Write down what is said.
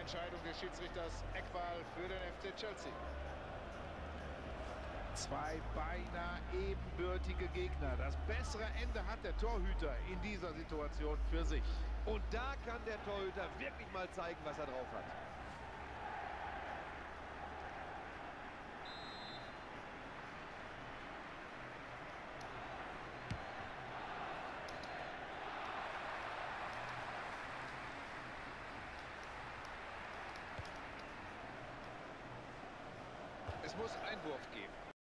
Entscheidung des Schiedsrichters. Eckball für den FC Chelsea. Zwei beinahe ebenbürtige Gegner. Das bessere Ende hat der Torhüter in dieser Situation für sich. Und da kann der Torhüter wirklich mal zeigen, was er drauf hat. Es muss Einwurf geben.